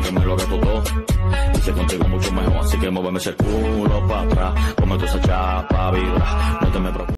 que me lo gasto todo. Y si contigo mucho mejor, así que muéveme ese culo para atrás. Come toda esa chapa, vibra, no te me preocupes.